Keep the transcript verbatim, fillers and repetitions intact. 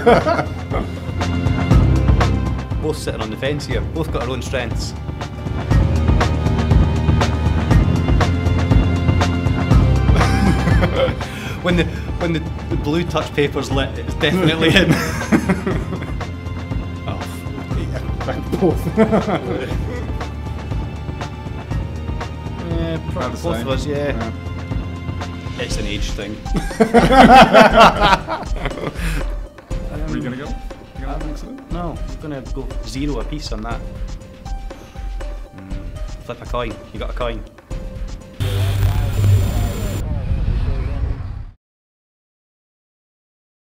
Both sitting on the fence here, both got our own strengths. when the when the, the blue touch paper's lit, it's definitely him. Oh, yeah, both. Yeah, pro- both same. of us, yeah. Yeah. It's an age thing. Where are you gonna go? You gonna have an accident? No, I'm gonna go zero a piece on that. Mm. Flip a coin. You got a coin?